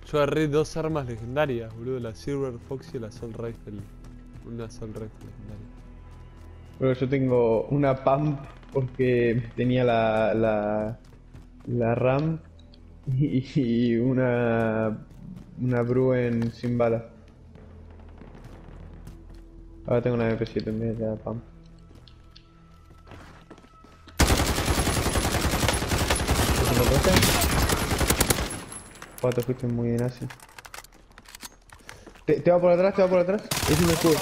Yo agarré dos armas legendarias, boludo. La Silver Fox y la Assault Rifle. Una Assault Rifle legendaria. Pero yo tengo una pump porque tenía la RAM y una Bruen sin balas. Ahora tengo una MP7 en vez de la pump. ¿Eso lo toca? Te fuiste muy bien así. Te va por atrás, te va por atrás. Es un escudo.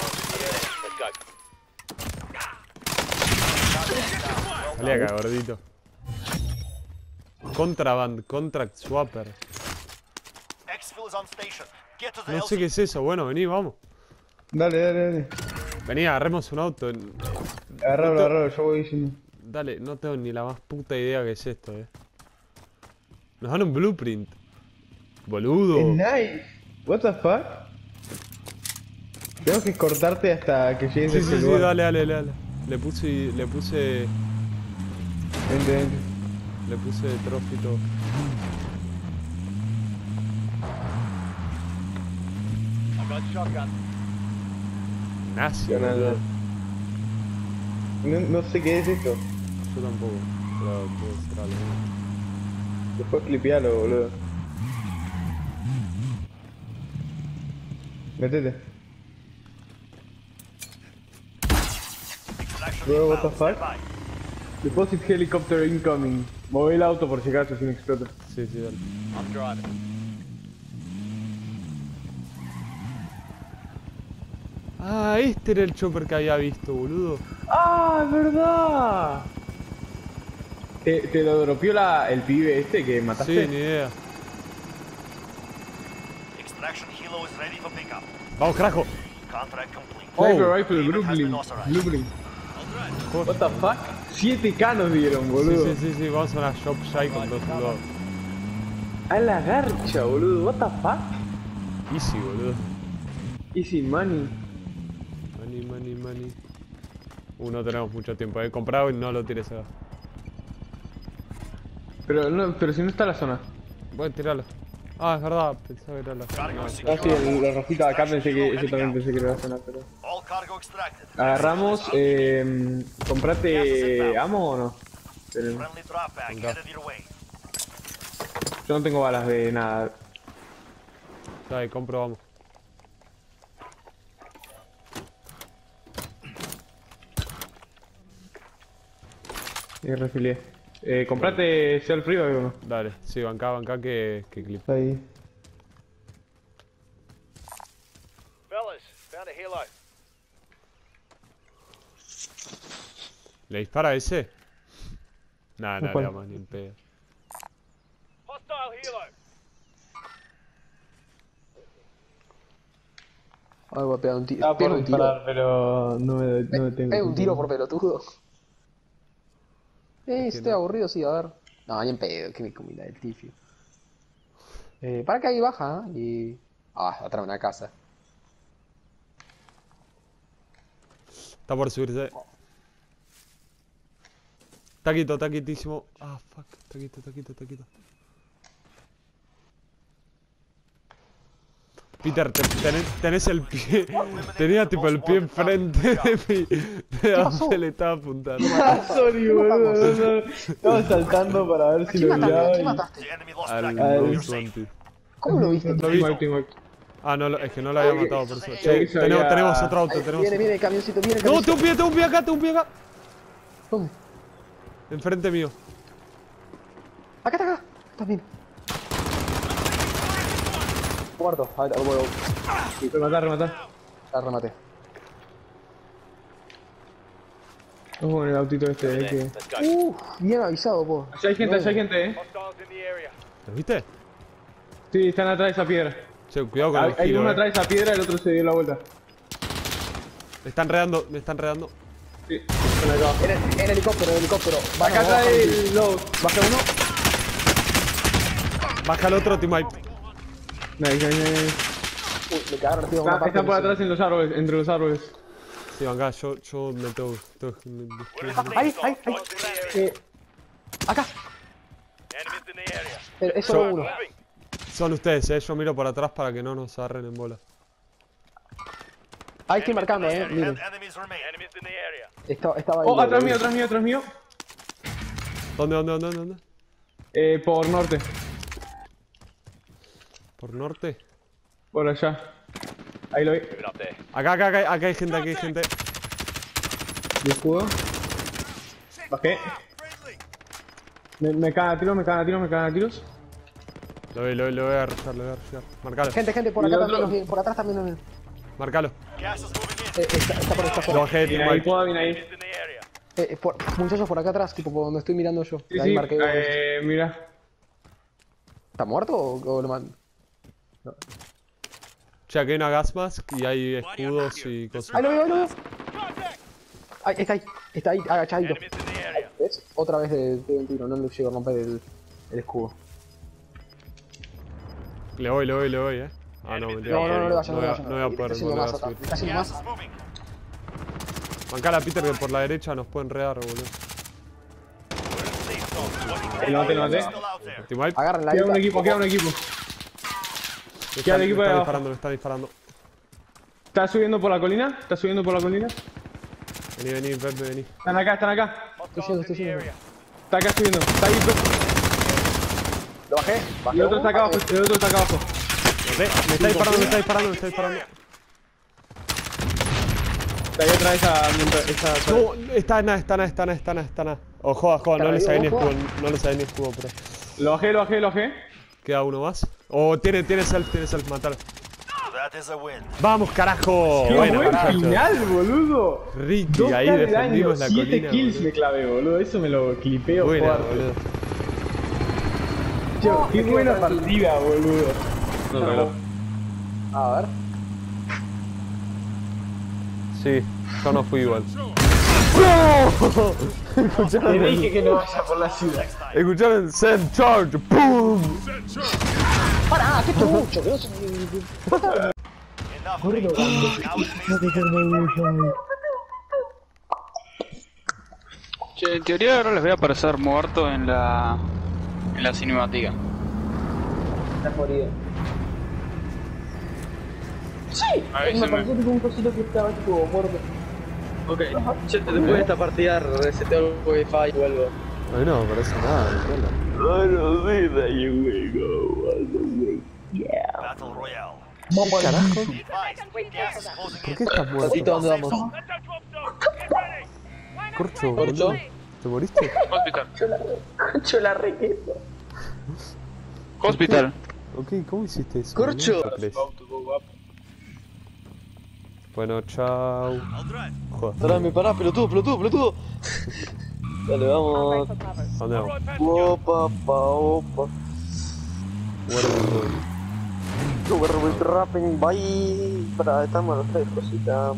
Salí acá, gordito. Contraband, Contract Swapper. No sé qué es eso. Bueno, vení, vamos. Dale, dale, dale. Vení, agarremos un auto. Agarralo, agarralo, yo voy diciendo. Dale, no tengo ni la más puta idea que es esto, Nos dan un blueprint. Boludo. Es nice. What the fuck? Tengo que cortarte hasta que llegues a ese Sí, lugar. dale. Le puse. Vente, vente. Le puse trofito. Nazi, boludo. No sé qué es esto. Yo tampoco. Pero puede ser algo. Después clipealo, boludo. Métete. Bro, what the fuck? Deposit helicopter incoming. Moví el auto por si acaso si no explota. Sí, dale. Ah, este era el chopper que había visto, boludo. ¡Ah, es verdad! ¿Te lo dropeó el pibe este que mataste? Sí, ni idea. Vamos, carajo. Sniper rifle, Blueprint. What the fuck? 7K nos dieron, boludo. Sí, vamos a una shop shy con dos soldados. A la garcha, boludo. What the fuck? Easy, boludo. Easy money. Money. No tenemos mucho tiempo, comprado y no lo tires acá. Pero si no está la zona. Voy a tirarlo. Ah, es verdad, pensaba que era la zona. Ah, sí, la rojita de acá yo también pensé que era la zona, pero... Agarramos, ¿comprate ammo o no? Yo no tengo balas de nada. Dale, compro, vamos. Y refilié. Comprate self revive o no. Dale, sí, bancá que clip. Ahí. ¿Le dispara a ese? Nah, ¿Cuál? le damos ni en pedo. Ay, voy a pegar un tiro. Estaba por disparar, pero no me tengo. Pega un tiro por pelotudo. Estoy aburrido, sí, a ver. No, ni en pedo, que me comí la del tifio. Para que ahí baja, y... atrás de una casa. Está por subirse. Taquitísimo. Ah, fuck. Taquito. Peter, tenés el pie. Tenía tipo el pie enfrente de mí. De dónde le estaba apuntando. Sorry, boludo. Estaba saltando para ver si lo miraba. ¿Quién mataste? Al Al- 20. ¿Cómo lo viste? Lo vi. Ah, no, es que no lo había matado por eso. Che, tenemos otro auto, Viene el camioncito, viene el No, camioncito. tengo un pie acá. ¿Dónde? Enfrente mío. Acá. Estás bien. Muerto. A ver, bueno, Rematar. ya rematé. Vamos con el autito este, que... Bien avisado, po. Allá hay gente, ¿Lo viste? Sí, están atrás de esa piedra. Che, cuidado con el Hay giro, uno atrás de esa piedra, el otro se dio la vuelta. Me están redando. Sí, están acá. En helicóptero. Acá atrás el load. Baja uno. Baja el otro, teammate. Nice. Me cagaron, tío. Están por atrás en los árboles, entre los árboles. Sí, venga, yo me tengo... Ahí. Acá. Pero es solo uno. Son ustedes, yo miro por atrás para que no nos agarren en bola. Ahí estoy marcando, miren. Estaba ahí. Oh, atrás mío, atrás mío, atrás mío. ¿Dónde? Por norte. ¿Por norte? Por allá. Ahí lo vi. Acá hay gente. ¿De escudo? Bajé. Me cagan a tiros, me cagan a tiros. Lo voy a arrollar, Marcalo. Gente, por acá también nos vienen, por atrás también nos vienen. Marcalo. Está por esta Lo zona. bajé, Viene Team ahí, White. puedo, viene ahí. Muchachos, por acá atrás, tipo por donde estoy mirando yo. Sí, Ahí sí, marqué. mira. ¿Está muerto o lo mando? Che, aquí hay una gas mask y hay escudos y cosas. Ahí lo veo. Ahí, está ahí, agachadito. ¿Ves? Otra vez de un tiro, no le llego a romper el escudo. Le voy, Ah, no, mentira. No le vayas, No voy a poder Está volver a haciendo subir. más, está haciendo más. Mancala, Peter, que por la derecha nos pueden rear, boludo. Lo maté. Team White. Agarren la Queda un isla. equipo. Me Queda el equipo de abajo. me está disparando. ¿Está subiendo por la colina? Vení, Pepe, vení. Están acá. Estoy yendo. Está acá subiendo. Está ahí. Lo bajé. Y el otro está acá abajo. Me está disparando. Está ahí otra vez esa... No, está nada. Ojo, no le saqué ni escudo, pero. Lo bajé. Queda uno más. Tiene self, matar. Vamos, carajo. ¡Qué Bueno, buen carajo. final, boludo! Ricky, 2K ahí de defendimos daño, la 7 colina. kills boludo. me clavé, boludo. Eso me lo clipeo Buena, fuerte. boludo. Tío, qué buena partida, boludo. A ver. Sí, yo no fui igual. Te dije que no vaya por la ciudad. Escucharon Send Charge, ¡pum! ¡Para! ¡Qué trucho! Que no se... Che, en teoría ahora les voy a aparecer muerto en la cinemática. Está jodido. Sí, Avísame. me pareció tipo un cosito que estaba tipo muerto. Ok, che, después de esta partida reseteo el wifi o algo. Ay, no, me parece nada, ¿Qué carajo? ¿Por qué estás muerto? Patito, ¿dónde vamos? Corcho, Corcho. boludo. ¿Te moriste? Hospital. Hospital. Ok, ¿cómo hiciste eso? Corcho. boludo? Bueno, chao. Joder. Parame, pará, pelotudo. Dale, vamos. ¿A dónde vamos? Opa. Where are we going? Where we trapping, bye. Pará, estamos los tres cositas.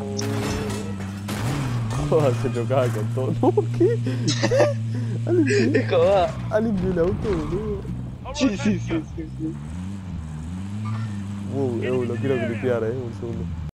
Joder, se chocaba con todo. No, ¿qué? Hijo, va. Alguien vio el auto, boludo. Sí. Wow, lo quiero clipear, un segundo.